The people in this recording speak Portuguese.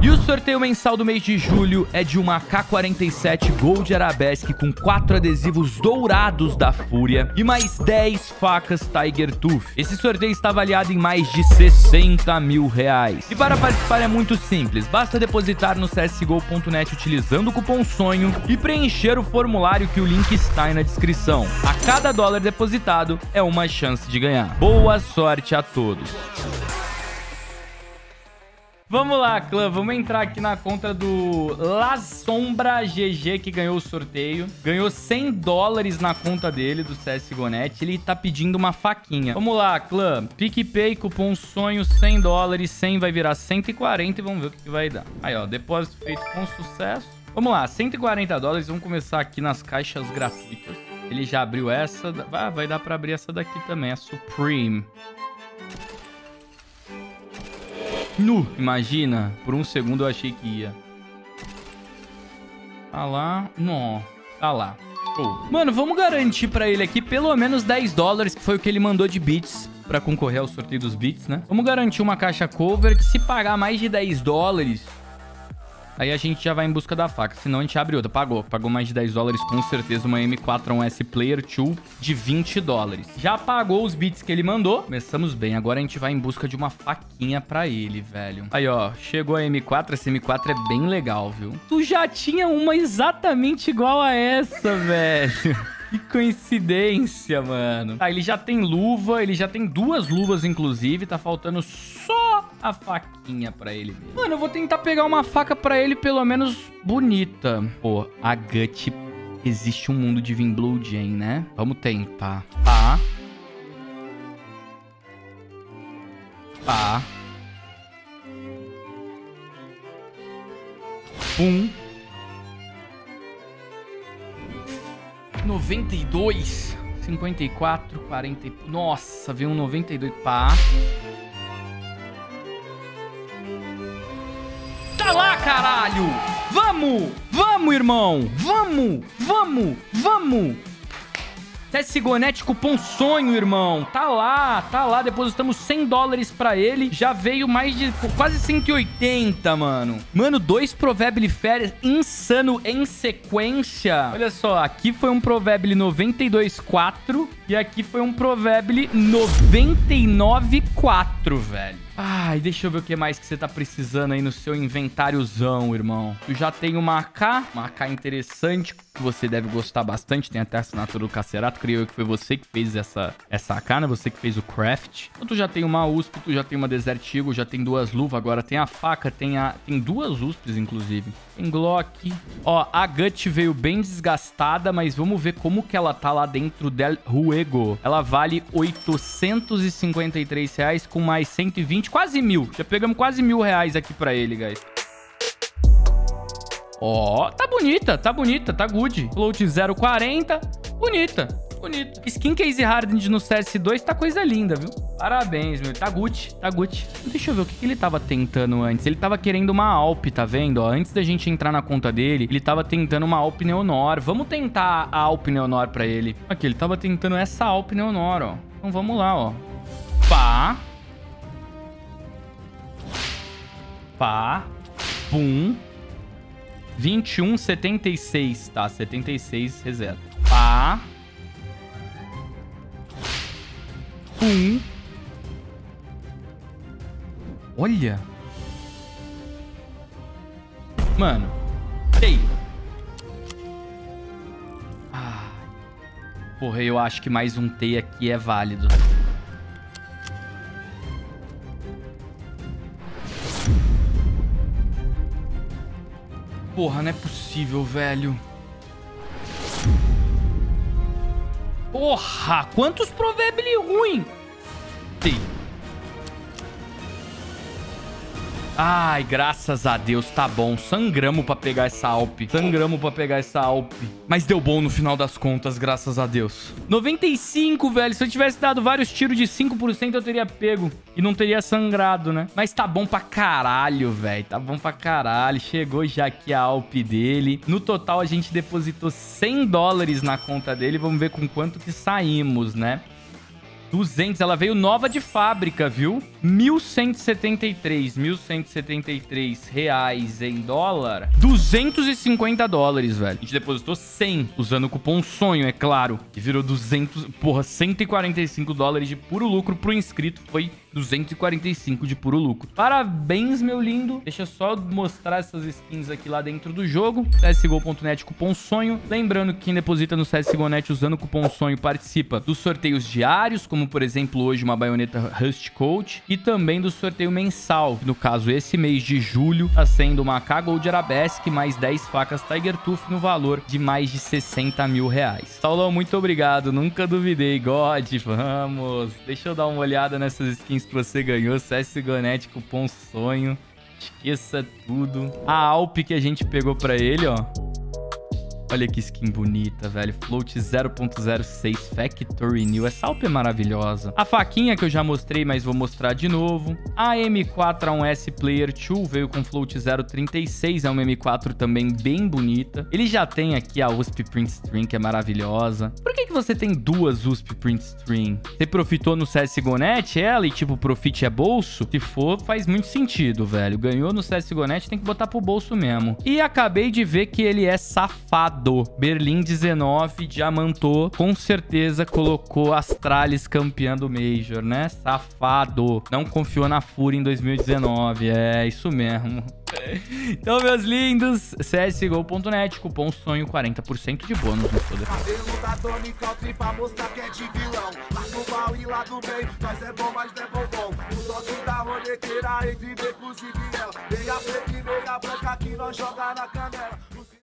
E o sorteio mensal do mês de julho é de uma AK-47 Gold Arabesque com 4 adesivos dourados da Fúria e mais 10 facas Tiger Tooth. Esse sorteio está avaliado em mais de 60 mil reais. E para participar é muito simples, basta depositar no csgo.net utilizando o cupom SONHO e preencher o formulário que o link está aí na descrição. A cada dólar depositado é uma chance de ganhar. Boa sorte a todos! Vamos lá, clã. Vamos entrar aqui na conta do La Sombra GG, que ganhou o sorteio. Ganhou 100 dólares na conta dele, do CSGO.net. Ele tá pedindo uma faquinha. Vamos lá, clã. PicPay, cupom SONHO, 100 dólares. 100 vai virar 140 e vamos ver o que vai dar. Aí, ó. Depósito feito com sucesso. Vamos lá, 140 dólares. Vamos começar aqui nas caixas gratuitas. Ele já abriu essa. Vai dar pra abrir essa daqui também, a Supreme. Imagina, por um segundo eu achei que ia. Tá lá. Não, tá lá. Show. Mano, vamos garantir pra ele aqui pelo menos 10 dólares, que foi o que ele mandou de bits pra concorrer ao sorteio dos bits, né? Vamos garantir uma caixa cover que se pagar mais de 10 dólares... Aí a gente já vai em busca da faca, senão a gente abre outra. Pagou mais de 10 dólares, com certeza, uma M4A1S Player 2 de 20 dólares. Já pagou os bits que ele mandou. Começamos bem, agora a gente vai em busca de uma faquinha pra ele, velho. Aí, ó, chegou a M4, essa M4 é bem legal, viu? Tu já tinha uma exatamente igual a essa, velho. Que coincidência, mano. Tá, ele já tem luva, ele já tem 2 luvas, inclusive. Tá faltando só a faquinha pra ele mesmo. Mano, eu vou tentar pegar uma faca pra ele, pelo menos bonita. Pô, a Gut... Existe um mundo de Blue Jay, né? Vamos tentar. Tá. Tá. 92, 54, 40... Nossa, veio um 92. Pá. Tá lá, caralho! Vamos! Vamos, irmão! Vamos! CSGO.net, cupom SONHO, irmão. Tá lá. Depositamos 100 dólares pra ele. Já veio mais de quase 180, mano. Mano, 2 Provable Férias insano em sequência. Olha só, aqui foi um Provable 92.4 e aqui foi um Provable 99.4, velho. Ai, deixa eu ver o que mais que você tá precisando aí no seu inventáriozão, irmão. Tu já tem uma AK interessante, que você deve gostar bastante. Tem até a assinatura do Cacerato. Creio que foi você que fez essa AK, né? Você que fez o craft. Então tu já tem uma USP, tu já tem uma Desert Eagle, já tem 2 luvas. Agora tem a faca, tem 2 USPs, inclusive. Tem Glock. Ó, a Gut veio bem desgastada, mas vamos ver como que ela tá lá dentro del Juego. Ela vale 853 reais com mais 120, quase 1.000. Já pegamos quase 1.000 reais aqui pra ele, guys. Ó, tá bonita, tá good. Float 0,40, bonita. Skin Case Hardened no CS2 tá coisa linda, viu? Parabéns, meu. Tá good. Deixa eu ver o que ele tava tentando antes. Ele tava querendo uma Alp, tá vendo? Ó, antes da gente entrar na conta dele, ele tava tentando uma Alp Neonor. Vamos tentar a Alp Neonor pra ele. Aqui, ele tava tentando essa Alp Neonor, ó. Então vamos lá, ó. Pá. Pum. 21,76. Tá, 76 reseta. Pá. Pum. Olha. Mano. Ei. Porra, eu acho que mais um T aqui é válido. Porra, não é possível, velho. Porra, quantos Provable ruim. Sim. Ai, graças a Deus, tá bom. Sangramos pra pegar essa Alp. Mas deu bom no final das contas, graças a Deus. 95, velho. Se eu tivesse dado vários tiros de 5%, eu teria pego. E não teria sangrado, né? Mas tá bom pra caralho, velho. Tá bom pra caralho. Chegou já aqui a Alp dele. No total, a gente depositou 100 dólares na conta dele. Vamos ver com quanto que saímos, né? 200. Ela veio nova de fábrica, viu? 1.173 reais em dólar, 250 dólares, velho. A gente depositou 100 usando o cupom SONHO, é claro. E virou 145 dólares de puro lucro pro inscrito. Foi 245 de puro lucro. Parabéns, meu lindo. Deixa eu só mostrar essas skins aqui lá dentro do jogo. CSGO.net, cupom SONHO. Lembrando que quem deposita no CSGO.net usando o cupom SONHO participa dos sorteios diários, como por exemplo hoje uma baioneta Rust Coach, e também do sorteio mensal. No caso, esse mês de julho tá sendo uma AK Gold Arabesque mais 10 facas Tiger Tooth no valor de mais de 60 mil reais. Saulão, muito obrigado. Nunca duvidei. God, vamos. Deixa eu dar uma olhada nessas skins que você ganhou. CSGO.net, cupom SONHO. Esqueça tudo. A Alp que a gente pegou pra ele, ó. Olha que skin bonita, velho. Float 0.06 Factory New. Essa Alp é maravilhosa. A faquinha que eu já mostrei, mas vou mostrar de novo. A M4A1S Player 2 veio com float 0.36. É uma M4 também bem bonita. Ele já tem aqui a USP Print String, que é maravilhosa. Por que você tem duas USP Print String? Você profitou no CSGO.net ela e tipo, profit é bolso? Se for, faz muito sentido, velho. Ganhou no CSGO.net, tem que botar pro bolso mesmo. E acabei de ver que ele é safado. Berlim 19, diamantou. Com certeza colocou Astralis campeã do Major, né? Safado. Não confiou na FURIA em 2019. É, isso mesmo. Então, meus lindos, CSGO.net, cupom SONHO, 40% de bônus no seu depósito. Pra mostrar que é de vilão. Lá do mal e lá do bem, nós é bom, mas não é bom. O toque da ronequeira entre becos e viel. Meia preta e meia branca que nós joga na canela.